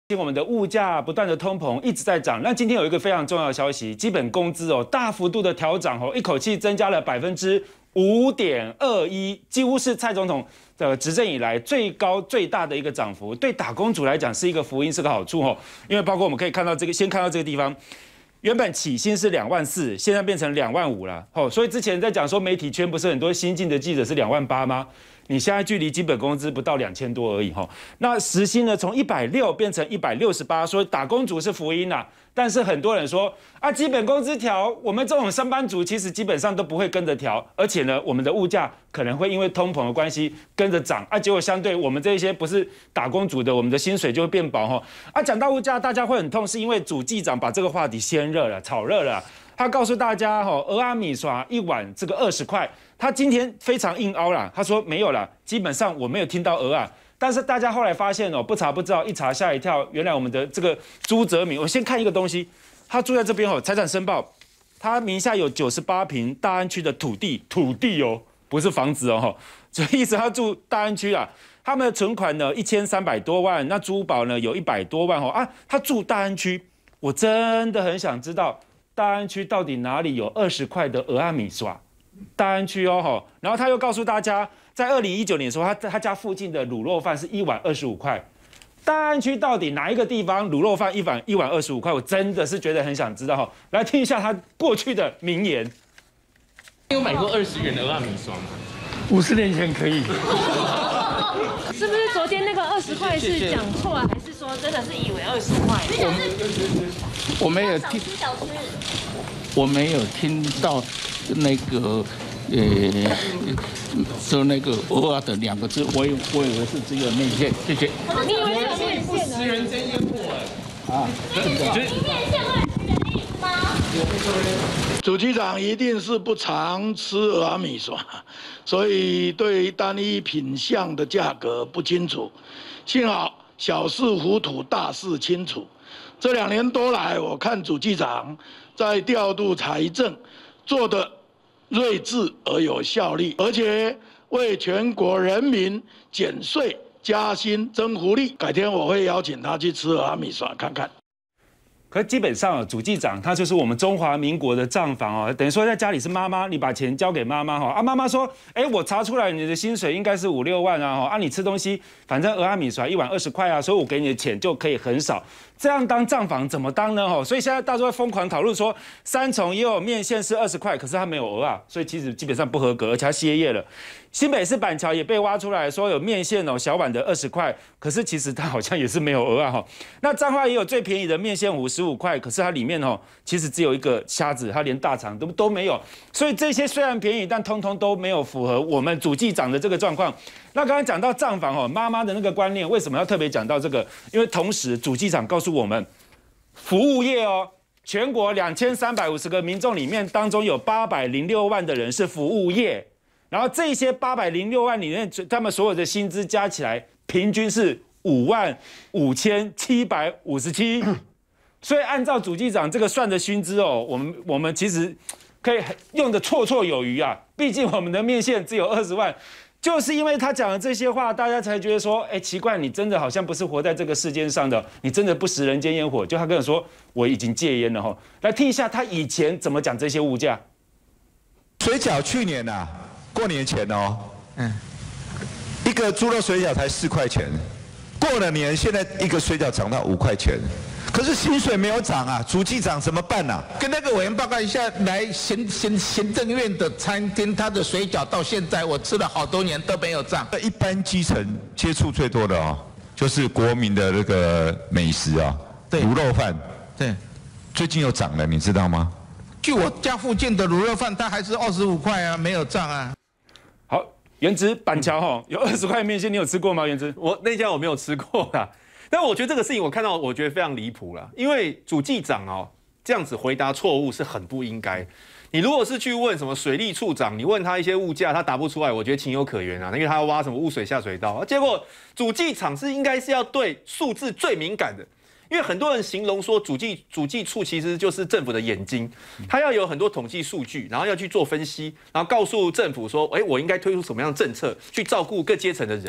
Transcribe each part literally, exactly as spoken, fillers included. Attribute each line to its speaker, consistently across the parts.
Speaker 1: 我们的物价不断的通膨一直在涨，那今天有一个非常重要的消息，基本工资哦大幅度的调涨哦，一口气增加了百分之五点二一，几乎是蔡总统的执政以来最高最大的一个涨幅，对打工族来讲是一个福音，是个好处哦。因为包括我们可以看到这个，先看到这个地方，原本起薪是两万四，现在变成两万五了哦。所以之前在讲说媒体圈不是很多新进的记者是两万八吗？你现在距离基本工资不到两千多而已哈，那时薪呢从一百六变成一百六十八，所以打工族是福音啦。但是很多人说啊，基本工资调，我们这种上班族其实基本上都不会跟着调，而且呢，我们的物价可能会因为通膨的关系跟着涨啊，结果相对我们这些不是打工族的，我们的薪水就会变薄哈。啊，讲到物价，大家会很痛，是因为主计长把这个话题先热了，炒热了。他告诉大家哈，蚵仔米刷一碗这个二十块。他今天非常硬凹啦，他说没有啦，基本上我没有听到蚵仔，但是大家后来发现哦，不查不知道，一查吓一跳，原来我们的这个朱泽民，我先看一个东西，他住在这边哦，财产申报，他名下有九十八坪大安区的土地，土地哦，不是房子哦，所以意思他住大安区啊，他们的存款呢一千三百多万，那珠宝呢有一百多万哦啊，他住大安区，我真的很想知道大安区到底哪里有二十块的蚵仔米刷。大安区哦吼，然后他又告诉大家，在二零一九年的时候，他他家附近的卤肉饭是一碗二十五块。大安区到底哪一个地方卤肉饭一碗一碗二十五块？我真的是觉得很想知道哈。来听一下他过去的名言。
Speaker 2: 你有买过二十元的蚵仔米刷吗？
Speaker 1: 五十年前可以。
Speaker 3: 是不是昨天那个二十块是讲错了，还是说真的是以为二十块？
Speaker 4: 我我没有听，我没有听到。那个，呃，说那个蚵仔的两个字，我以我以为是只有面线，谢谢。
Speaker 3: 你以为是有面线呢？
Speaker 2: 十元真烟火哎！
Speaker 4: 啊，
Speaker 3: 你面线二十元的意思吗？
Speaker 5: 主机长一定是不常吃蚵仔米刷，所以对单一品项的价格不清楚。幸好小事糊涂，大事清楚。这两年多来，我看主机长在调度财政做的睿智而有效率，而且为全国人民减税、加薪、增福利。改天我会邀请他去吃蚵仔米刷看看。
Speaker 1: 可基本上，主计长他就是我们中华民国的账房哦，等于说在家里是妈妈，你把钱交给妈妈哈，啊妈妈说，哎我查出来你的薪水应该是五六万啊，啊你吃东西反正蚵仔米刷一碗二十块啊，所以我给你的钱就可以很少，这样当账房怎么当呢？哈，所以现在大家会疯狂讨论说，三重也有面线是二十块，可是它没有蚵仔，所以其实基本上不合格，而且它歇业了。新北市板桥也被挖出来说有面线哦，小碗的二十块，可是其实它好像也是没有蚵仔哈。那彰化也有最便宜的面线糊十五块，可是它里面哦其实只有一个虾子，它连大肠都都没有。所以这些虽然便宜，但通通都没有符合我们主计长的这个状况。那刚刚讲到账房哦，妈妈的那个观念，为什么要特别讲到这个？因为同时主计长告诉我们，服务业哦，全国两千三百五十个民众里面，当中有八百零六万的人是服务业。然后这些八百零六万里面，他们所有的薪资加起来，平均是五万五千七百五十七。所以按照主计长这个算的薪资哦，我们我们其实可以用的绰绰有余啊。毕竟我们的面线只有二十万，就是因为他讲的这些话，大家才觉得说，哎，奇怪，你真的好像不是活在这个世间上的，你真的不食人间烟火。就他跟我说，我已经戒烟了哈。来听一下他以前怎么讲这些物价。
Speaker 6: 水饺去年呐、啊。过年前哦，嗯，一个猪肉水饺才四块钱，过了年现在一个水饺涨到五块钱，可是薪水没有涨啊，主计长怎么办啊？
Speaker 4: 跟那个委员报告一下，来行行行政院的餐厅，他的水饺到现在我吃了好多年都没有涨。
Speaker 6: 一般基层接触最多的哦，就是国民的那个美食啊，对，卤肉饭，对，最近又涨了，你知道吗？
Speaker 4: 据我家附近的卤肉饭，它还是二十五块啊，没有涨啊。
Speaker 1: 好，原子板桥哈有二十块面线，你有吃过吗？原子，
Speaker 2: 我那家我没有吃过啦，但我觉得这个事情我看到，我觉得非常离谱啦，因为主计长哦这样子回答错误是很不应该。你如果是去问什么水利处长，你问他一些物价，他答不出来，我觉得情有可原啊，因为他要挖什么污水下水道，结果主计长是应该是要对数字最敏感的。因为很多人形容说主计主计处其实就是政府的眼睛，他要有很多统计数据，然后要去做分析，然后告诉政府说，哎，我应该推出什么样的政策去照顾各阶层的人。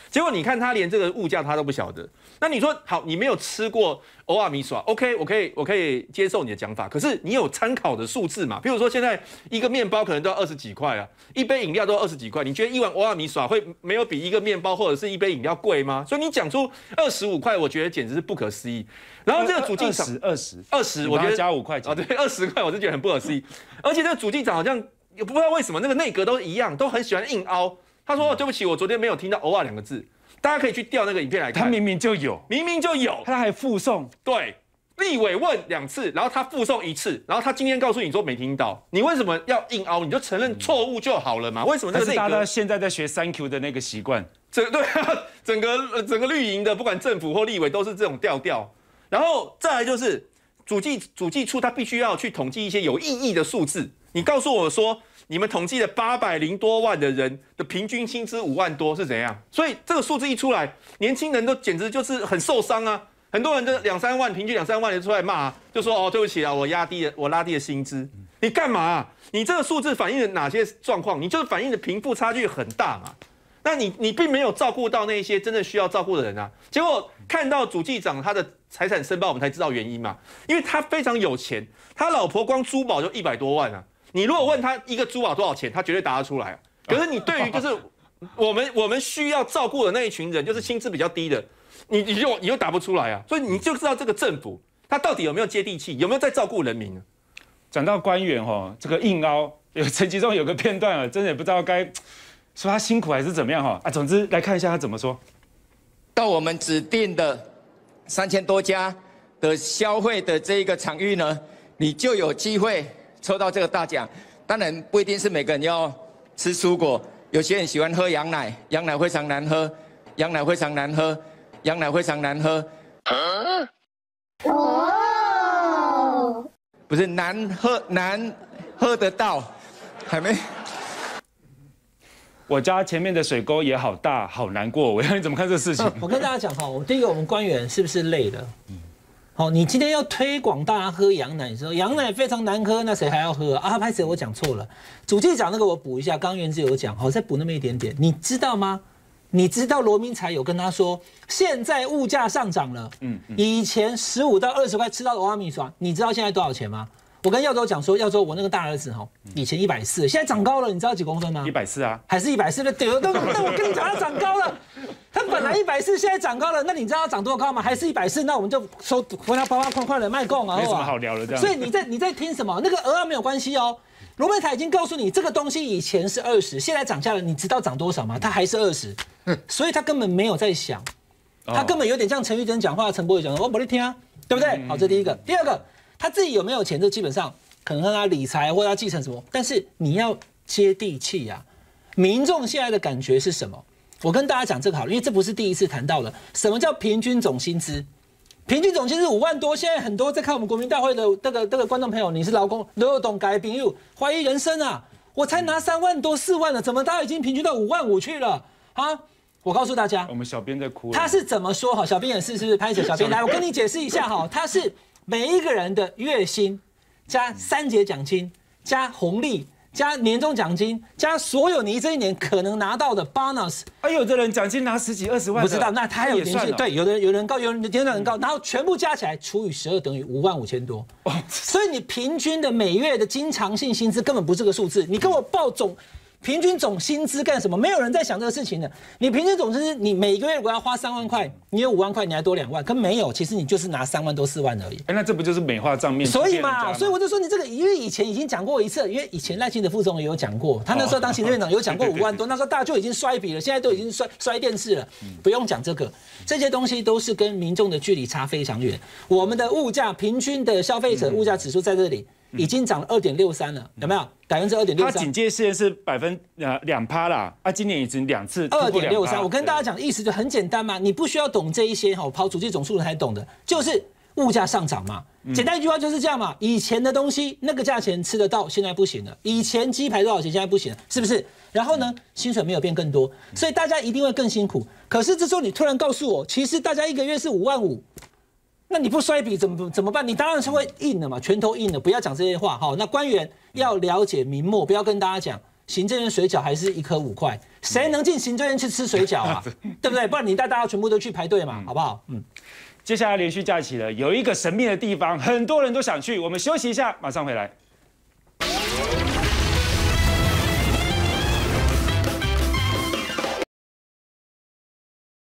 Speaker 2: 结果你看他连这个物价他都不晓得。那你说好，你没有吃过欧阿米耍 ，OK， 我可以我可以接受你的讲法。可是你有参考的数字嘛？比如说现在一个面包可能都要二十几块啊，一杯饮料都要二十几块。你觉得一碗欧阿米耍会没有比一个面包或者是一杯饮料贵吗？所以你讲出二十五块，我觉得简直是不可思议。然后这个主计长
Speaker 1: 二十
Speaker 2: 二十，我觉得
Speaker 1: 加五块钱
Speaker 2: 啊，对，二十块我是觉得很不可思议。而且这个主计长好像也不知道为什么那个内阁都一样，都很喜欢硬凹。他说：“对不起，我昨天没有听到‘偶尔’两个字。”大家可以去调那个影片来看，
Speaker 1: 他明明就有，
Speaker 2: 明明就有，
Speaker 1: 他还附送。
Speaker 2: 对，立委问两次，然后他附送一次，然后他今天告诉你说没听到，你为什么要硬凹？你就承认错误就好了嘛？为什么这个内阁？
Speaker 1: 大家现在在学 Thank you 的那个习惯，
Speaker 2: 整对啊，整个整个绿营的，不管政府或立委都是这种调调。然后再来就是主计主计处，他必须要去统计一些有意义的数字。你告诉我说，你们统计了八百零多万的人的平均薪资五万多是怎样？所以这个数字一出来，年轻人都简直就是很受伤啊！很多人就两三万，平均两三万就出来骂、啊，就说哦，对不起啊，我压低了，我拉低了薪资。你干嘛、啊？你这个数字反映了哪些状况？你就是反映的贫富差距很大嘛。那你你并没有照顾到那些真正需要照顾的人啊。结果看到主计长他的财产申报，我们才知道原因嘛，因为他非常有钱，他老婆光珠宝就一百多万啊。你如果问他一个珠宝多少钱，他绝对答得出来啊。可是你对于就是我们我们需要照顾的那一群人，就是薪资比较低的，你你就你又答不出来啊。所以你就知道这个政府他到底有没有接地气，有没有在照顾人民呢？
Speaker 1: 讲到官员哈，这个硬凹，有陈其中有个片段啊，真的也不知道该说他辛苦还是怎么样哈啊。总之来看一下他怎么说。
Speaker 7: 到我们指定的三千多家的消费的这一个场域呢，你就有机会抽到这个大奖。当然不一定是每个人要吃蔬果，有些人喜欢喝羊奶，羊奶非常难喝，羊奶非常难喝，羊奶非常难喝。啊？哦，不是难喝难喝得到，还没。
Speaker 1: 我家前面的水沟也好大，好难过。我要你怎么看这事情？
Speaker 8: 我跟大家讲哈，我第一个，我们官员是不是累了？好，你今天要推广大家喝羊奶，说羊奶非常难喝，那谁还要喝啊？拍谁？我讲错了，主计长那个我补一下，刚元之有讲，好，再补那么一点点。你知道吗？你知道罗明才有跟他说，现在物价上涨了，嗯，以前十五到二十块吃到欧阿米耍，你知道现在多少钱吗？我跟耀州讲说，耀州我那个大儿子哈，以前一百四，现在长高了，你知道几公分吗？
Speaker 1: 一百四啊，
Speaker 8: 还是一百四的？对，但但我跟你讲，它长高了，它本来一百四，现在长高了，那你知道它长多高吗？还是一百四？那我们就收回它八八块块的卖供啊，
Speaker 1: 没什么好聊的这样。
Speaker 8: 所以你在你在听什么？那个鹅啊没有关系哦。罗美台已经告诉你，这个东西以前是二十，现在涨价了，你知道涨多少吗？它还是二十，所以他根本没有在想，他根本有点像陈玉珍讲话，陈柏宇讲的，我不会听啊，对不对？好，这第一个。第二个，他自己有没有钱，这基本上。可能让他理财或者他继承什么，但是你要接地气呀、啊。民众现在的感觉是什么？我跟大家讲这个好了，因为这不是第一次谈到了。什么叫平均总薪资？平均总薪资五万多，现在很多在看我们国民大会的这个这个观众朋友，你是劳工都有懂改朋友怀疑人生啊！我才拿三万多四万了，怎么他已经平均到五万五去了啊？我告诉大家，
Speaker 1: 我们小编在哭。
Speaker 8: 他是怎么说？好，小编也是，是不是？拍手，小编来，我跟你解释一下哈，他是每一个人的月薪。加三节奖金，加红利，加年终奖金，加所有你这一年可能拿到的 bonus。
Speaker 1: 哎，有的人奖金拿十几二十万，
Speaker 8: 不知道，那他还有年薪，对，有的有人高，有人年终很高，然后全部加起来除以十二等于五万五千多。哦，所以你平均的每月的经常性薪资根本不是个数字，你跟我报总。平均总薪资干什么？没有人在想这个事情的。你平均总薪资，你每个月如果要花三万块，你有五万块，你还多两万，可没有，其实你就是拿三万多四万而已。
Speaker 1: 哎，那这不就是美化账面？
Speaker 8: 所以嘛，所以我就说你这个，因为以前已经讲过一次，因为以前赖清德副总也有讲过，他那时候当行政院长有讲过五万多，那时候大家就已经摔笔了，现在都已经摔摔电视了，不用讲这个，这些东西都是跟民众的距离差非常远。我们的物价平均的消费者物价指数在这里。已经涨了二点六三了，有没有？百分之二点六三。
Speaker 1: 它警戒线是百分呃两趴啦，啊，今年已经两次
Speaker 8: 二点六三。我跟大家讲的意思就很简单嘛，你不需要懂这一些哈，跑主计总数人才懂的，就是物价上涨嘛。简单一句话就是这样嘛。以前的东西那个价钱吃得到，现在不行了。以前鸡排多少钱，现在不行了，是不是？然后呢，薪水没有变更多，所以大家一定会更辛苦。可是这时候你突然告诉我，其实大家一个月是五万五。那你不摔笔怎么怎么办？你当然是会硬的嘛，拳头硬的，不要讲这些话哈。那官员要了解民末，不要跟大家讲行政院水饺还是一颗五块，谁能进行政院去吃水饺啊？对不对？不然你带大家全部都去排队嘛，好不好？嗯。
Speaker 1: 接下来连续假期了，有一个神秘的地方，很多人都想去。我们休息一下，马上回来。